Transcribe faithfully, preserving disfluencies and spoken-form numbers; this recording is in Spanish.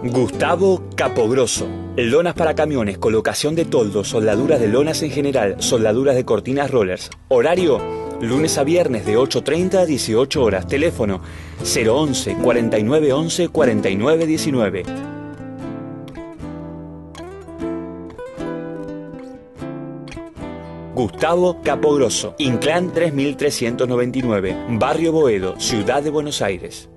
Gustavo Capogrosso. Lonas para camiones, colocación de toldos, soldaduras de lonas en general, soldaduras de cortinas rollers. Horario, lunes a viernes de ocho treinta a dieciocho horas. Teléfono cero once, cuarenta y nueve once, cuarenta y nueve diecinueve. Gustavo Capogrosso. Inclán tres mil trescientos noventa y nueve. Barrio Boedo, Ciudad de Buenos Aires.